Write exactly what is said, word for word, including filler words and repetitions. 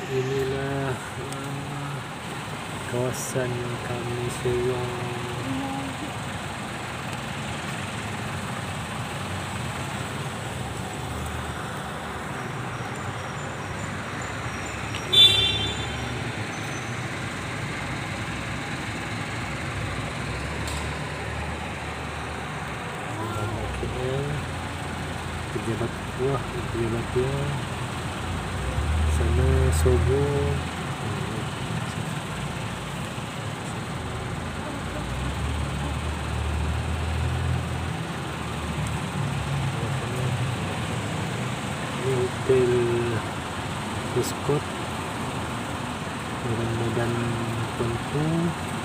Inilah uh, kawasan yang kami sewa. Pejabat buah, pejabat buah. Sana Sogo. Ini hotel Puscoat dengan medan Tuanku.